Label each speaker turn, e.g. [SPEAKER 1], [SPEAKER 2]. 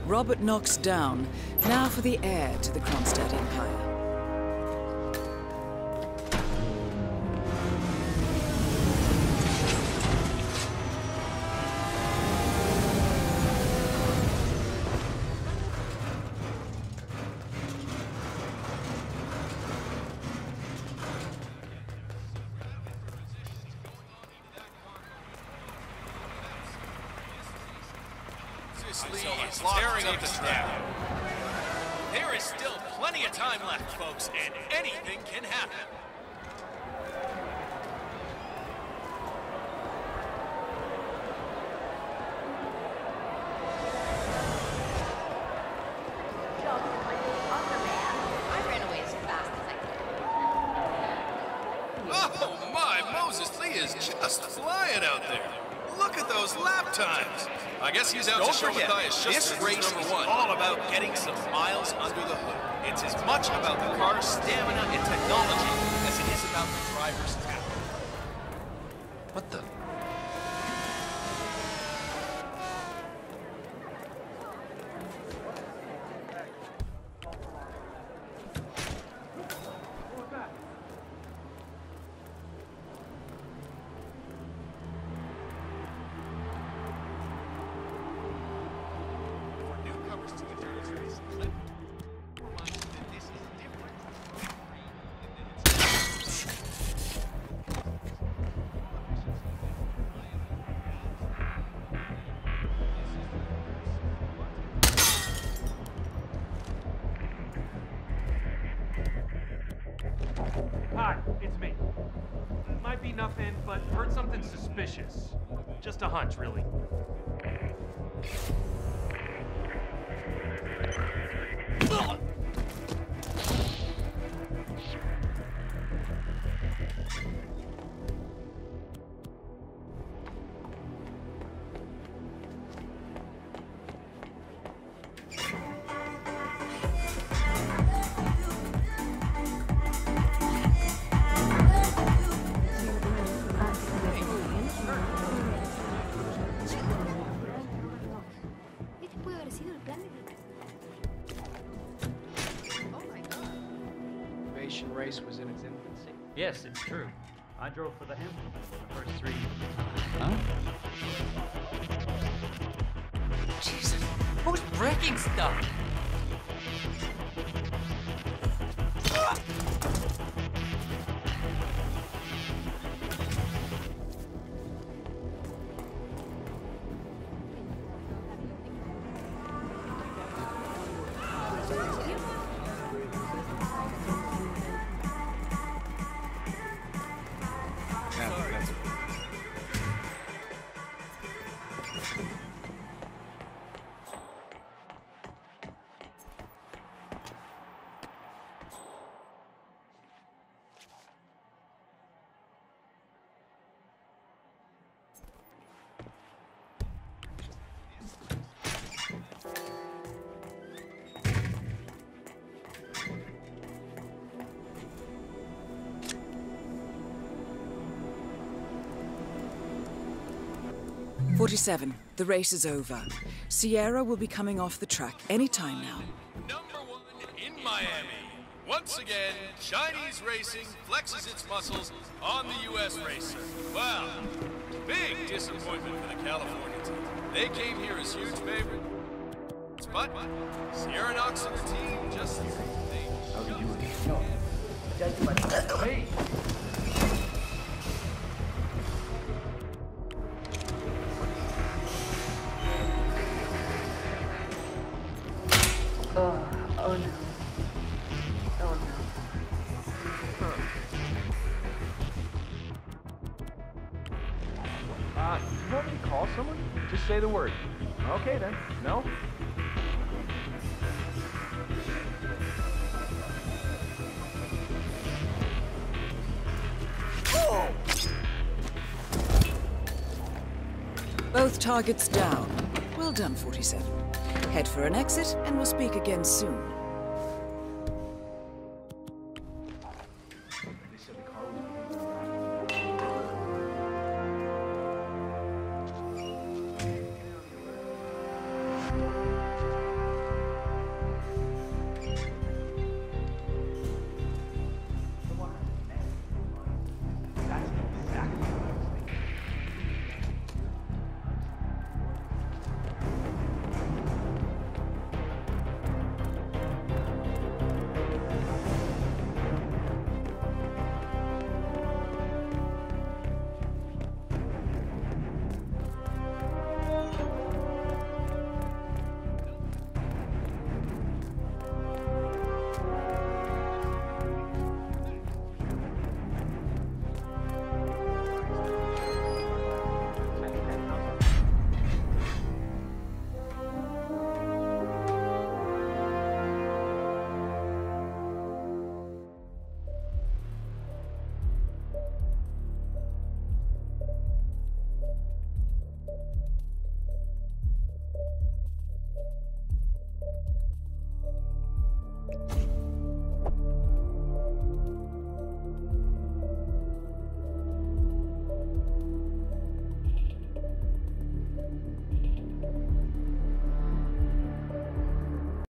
[SPEAKER 1] Robert Knox down. Now for the heir to the Kronstadt Empire.
[SPEAKER 2] Is tearing up the track. There is still plenty of time left, folks, and anything can happen. Oh my, Moses Lee is just flying out there. Look at those lap times. I guess he's out to show Matthias just this race is all about getting some miles under the hood. It's as much about the car's stamina and technology as it is about the driver's talent. What the?
[SPEAKER 3] Hi, it's me. Might be nothing, but heard something suspicious. Just a hunch, really.
[SPEAKER 4] Race was in its infancy.
[SPEAKER 5] Yes, it's true. I drove for the Hamptons the first 3 years.
[SPEAKER 4] Huh?
[SPEAKER 5] Jesus, who's breaking stuff?
[SPEAKER 1] "47. The race is over. Sierra will be coming off the track any time now.
[SPEAKER 2] #1 in Miami. Once again, Chinese racing flexes its muscles on the U.S. racer. Well, big disappointment for the California team. They came here as huge favorites, but Sierra Knox and the team just...
[SPEAKER 4] How do you do it? No. Hey! Oh no. Oh no. You want me to call someone? Just say the word. Okay then. No? Oh!
[SPEAKER 1] Both targets down. Well done, 47. Head for an exit, and we'll speak again soon.